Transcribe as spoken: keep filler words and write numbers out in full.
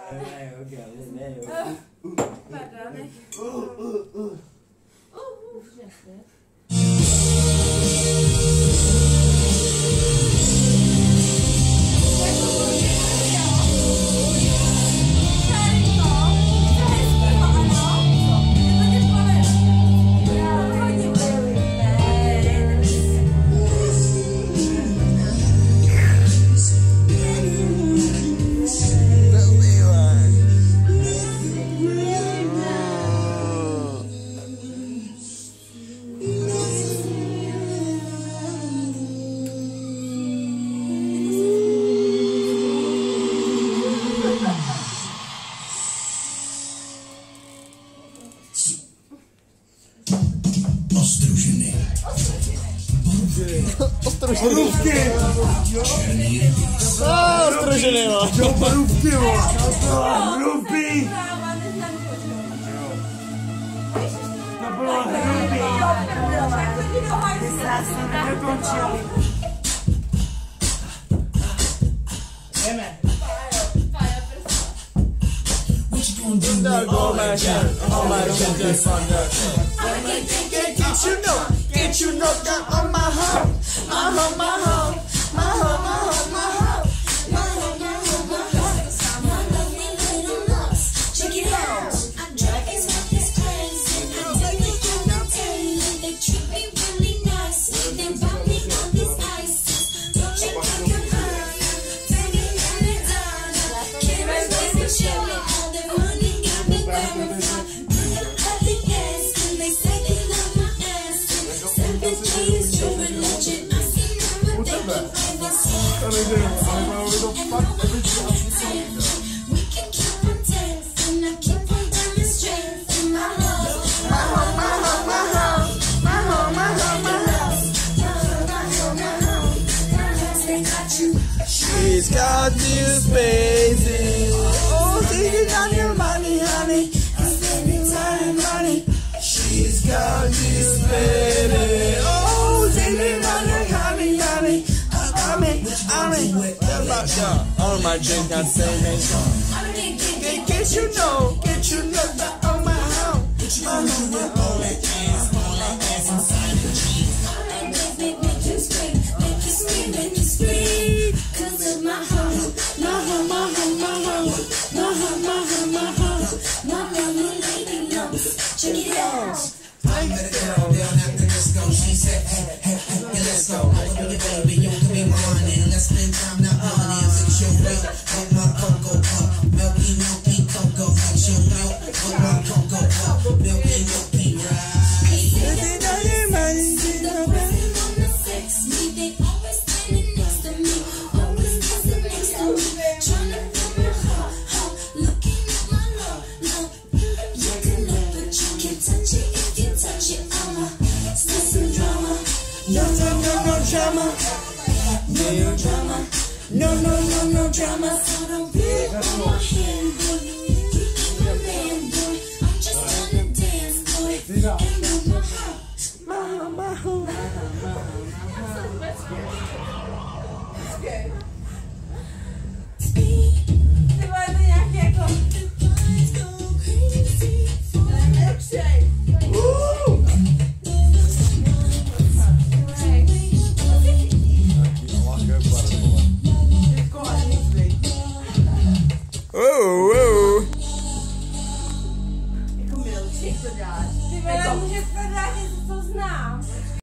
Nej, okej. Nej, Pardon. Ostružiny. Borůvky! A, ostružiny, no. Jo, borůvky, jo. Hrubý! To bylo hrubý. Jdeme. There go my shit. All my shit just on the get, get you know, get you know down on my home, my home, my home, my home, my home, my home, my home, my home, my home. My lovely little loves, check it out. I drive these monkeys crazy. I take me on the tail. They treat me really nice. They buy me all these ices. Don't you think I'm high? Banging down the dollar. Cameras, baby, chillin'. All their money got me wearing fly. Bring up at the ass, and they say they love my ass. Seven G's, driven legend. I see now what they keep having sex. We can keep on dancing. I keep on demonstrating my love. My home, my home, my home, my home, my home, my home. They got you. She's got you spacing. Oh, thinking on your money, honey. I'm spending time, money. She's got you spending. Oh, thinking on your honey, honey. I'm in, I'm in. All my drink, I say, man. Get, get you know, get you know that on my home. My home, my home. Make you scream, make you scream, make you scream. Cause of my home, my home, my home, my home, my home, my home, my home, my lovely lady loves. Check it out. I'm gonna go down after this go. She said, hey, hey, hey, hey, let's go. Over your baby, you can be mine. And let's spend time now, honey. And fix your milk with my cocoa pup. Milky, milky cocoa. Fix your milk with my cocoa pup. Milky, milky ride. No, no, no, no drama. No drama. No, no, no, no drama. So don't be on my hand, boy. You ain't my man, boy. I'm just trying to dance, boy. And with my heart. My home, my home. Det var to nějaký jako... Milkshake. Oh, oh. Jako milkshake to děláš. Ty vole, můžeš to dát něco, co znám.